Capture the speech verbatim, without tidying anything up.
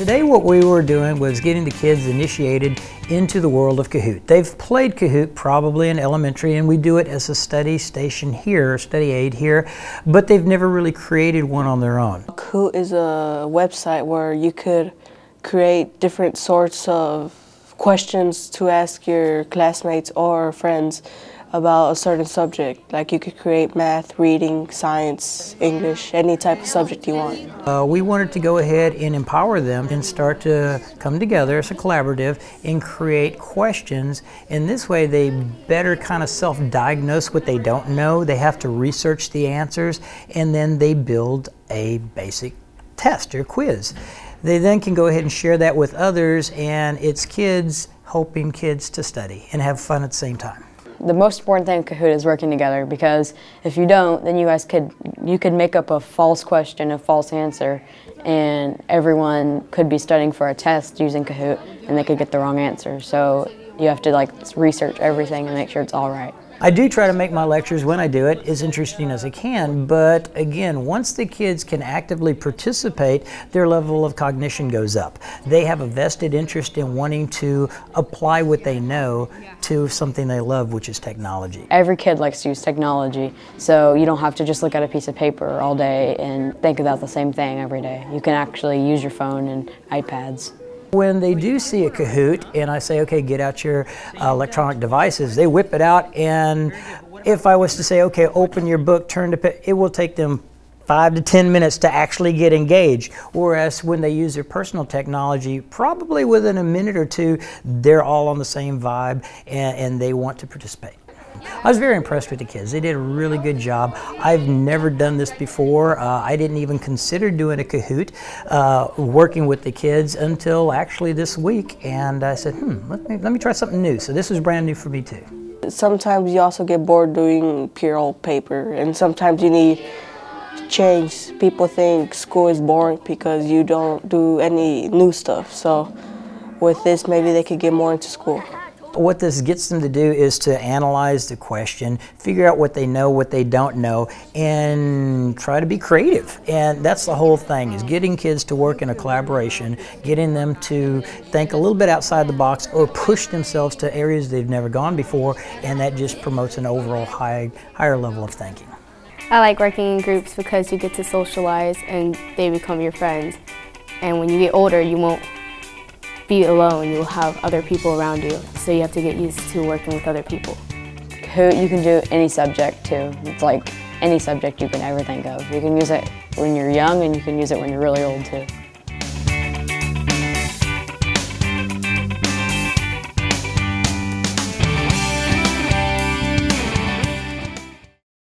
Today what we were doing was getting the kids initiated into the world of Kahoot. They've played Kahoot probably in elementary, and we do it as a study station here, study aid here, but they've never really created one on their own. Kahoot is a website where you could create different sorts of questions to ask your classmates or friends about a certain subject. Like you could create math, reading, science, English, any type of subject you want. Uh, we wanted to go ahead and empower them and start to come together as a collaborative and create questions. In this way they better kind of self-diagnose what they don't know. They have to research the answers, and then they build a basic test or quiz. They then can go ahead and share that with others, and it's kids helping kids to study and have fun at the same time. The most important thing in Kahoot is working together, because if you don't, then you guys could you could make up a false question, a false answer, and everyone could be studying for a test using Kahoot, and they could get the wrong answer. So you have to like research everything and make sure it's all right. I do try to make my lectures, when I do it, as interesting as I can, but again, once the kids can actively participate, their level of cognition goes up. They have a vested interest in wanting to apply what they know to something they love, which is technology. Every kid likes to use technology, so you don't have to just look at a piece of paper all day and think about the same thing every day. You can actually use your phone and iPads. When they do see a Kahoot and I say, okay, get out your uh, electronic devices, they whip it out, and if I was to say, okay, open your book, turn to, it will take them five to ten minutes to actually get engaged. Whereas when they use their personal technology, probably within a minute or two, they're all on the same vibe and, and they want to participate. I was very impressed with the kids. They did a really good job. I've never done this before. Uh, I didn't even consider doing a Kahoot, uh, working with the kids, until actually this week. And I said, hmm, let me, let me try something new. So this was brand new for me too. Sometimes you also get bored doing pure old paper, and sometimes you need change. People think school is boring because you don't do any new stuff. So with this, maybe they could get more into school. What this gets them to do is to analyze the question, figure out what they know, what they don't know, and try to be creative. And that's the whole thing, is getting kids to work in a collaboration, getting them to think a little bit outside the box or push themselves to areas they've never gone before, and that just promotes an overall high, higher level of thinking. I like working in groups because you get to socialize and they become your friends. And when you get older, you won't be alone, you'll have other people around you, so you have to get used to working with other people. Kahoot, you can do any subject too. It's like any subject you can ever think of. You can use it when you're young, and you can use it when you're really old too.